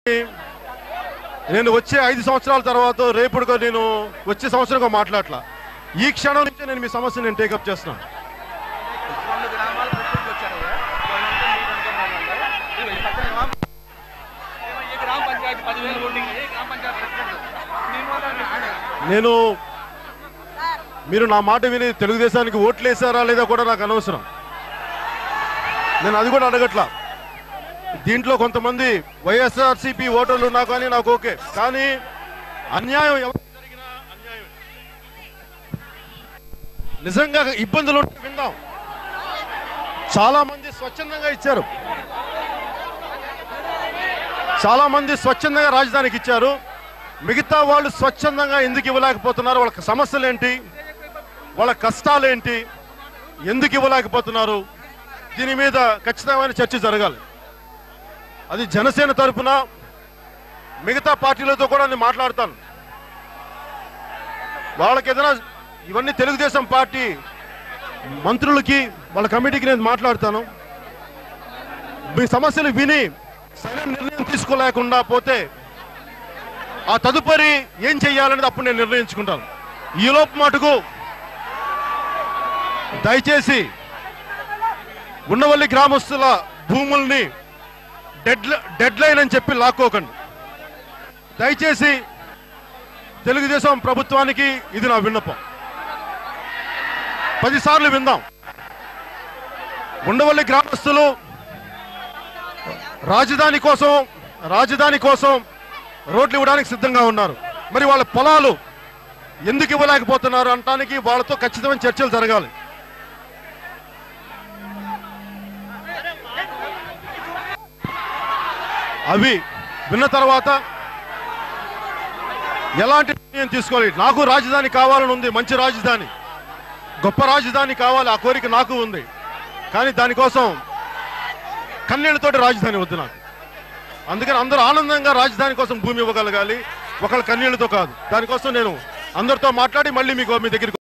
నేను వచ్చే 5 సంవత్సరాల తర్వాత రేపుడుగా నేను వచ్చే సంవత్సరంగా మాట్లాడలా. ఈ క్షణం నుంచే నేను మీ సమస్యను నేను టేకప్ చేస్తున్నాను. నేను మీరు నా మాట విని తెలుగుదేశానికి ఓట్లు వేసారా లేదా కూడా నాకు అనవసరం. నేను అది కూడా అడగట్లా. దీంట్లో కొంతమంది వైఎస్ఆర్సీపీ ఓటర్లు ఉన్నా కానీ నాకు ఓకే. కానీ అన్యాయం ఎవరికి జరిగినా అన్యాయం. నిజంగా ఇబ్బందులు ఉంటే విందాం. చాలా మంది స్వచ్ఛందంగా ఇచ్చారు. చాలా మంది స్వచ్ఛందంగా రాజధానికి ఇచ్చారు. మిగతా వాళ్ళు స్వచ్ఛందంగా ఎందుకు ఇవ్వలేకపోతున్నారు? వాళ్ళ సమస్యలు ఏంటి, వాళ్ళ కష్టాలేంటి, ఎందుకు ఇవ్వలేకపోతున్నారు? దీని మీద ఖచ్చితమైన చర్చ జరగాలి. అది జనసేన తరఫున మిగతా పార్టీలతో కూడా నేను మాట్లాడతాను. వాళ్ళకి ఏదైనా ఇవన్నీ తెలుగుదేశం పార్టీ మంత్రులకి వాళ్ళ కమిటీకి నేను మాట్లాడతాను. మీ సమస్యలు విని సరైన నిర్ణయం తీసుకోలేకుండా పోతే ఆ తదుపరి ఏం చెయ్యాలనేది అప్పుడు నేను నిర్ణయించుకుంటాను. ఈలోపు మటుకు దయచేసి ఉండవల్లి గ్రామస్తుల భూముల్ని డెడ్ లైన్ అని చెప్పి లాక్కోకండి. దయచేసి తెలుగుదేశం ప్రభుత్వానికి ఇది నా విన్నపం. 10 సార్లు విందాం. ఉండవల్లి గ్రామస్తులు రాజధాని కోసం రోడ్లు ఇవ్వడానికి సిద్ధంగా ఉన్నారు. మరి వాళ్ళ పొలాలు ఎందుకు ఇవ్వలేకపోతున్నారు అనడానికి వాళ్ళతో ఖచ్చితమైన చర్చలు జరగాలి. అవి విన్న తర్వాత ఎలాంటి నిర్ణయం తీసుకోవాలి. నాకు రాజధాని కావాలని ఉంది, మంచి రాజధాని, గొప్ప రాజధాని కావాలి, ఆ కోరిక నాకు ఉంది. కానీ దానికోసం కన్నీళ్లతోటి రాజధాని వద్దు నాకు. అందుకని అందరూ ఆనందంగా రాజధాని కోసం భూమి ఇవ్వగలగాలి, ఒకళ్ళ కన్నీళ్లతో కాదు. దానికోసం నేను అందరితో మాట్లాడి మళ్ళీ మీ దగ్గరికి